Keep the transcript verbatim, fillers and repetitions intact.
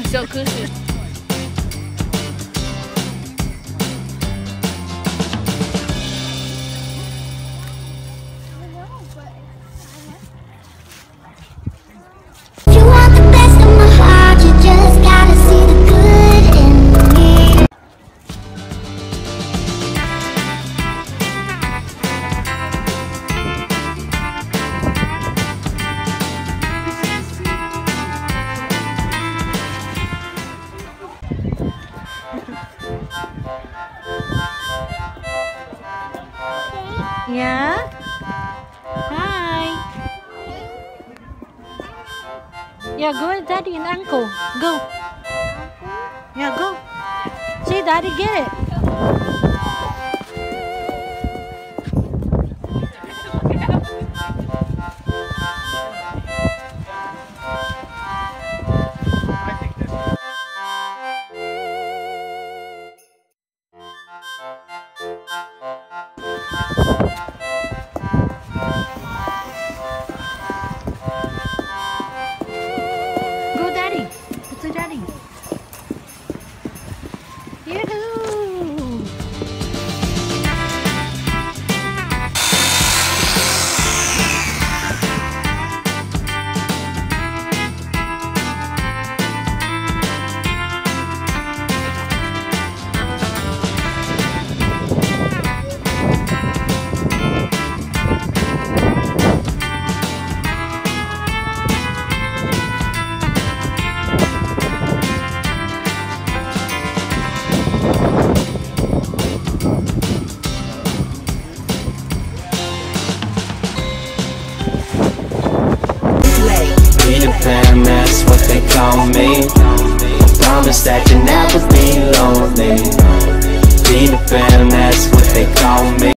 So cushy. You want the best of my heart, you just gotta see the good in me. Yeah? Hi. Yeah, go with daddy and uncle. Go. Yeah, go. See, daddy, get it. Go, daddy. It's a daddy. Yoo-hoo! Peter Pan, that's what they call me. Promise that you'll never be lonely. Peter Pan, that's what they call me.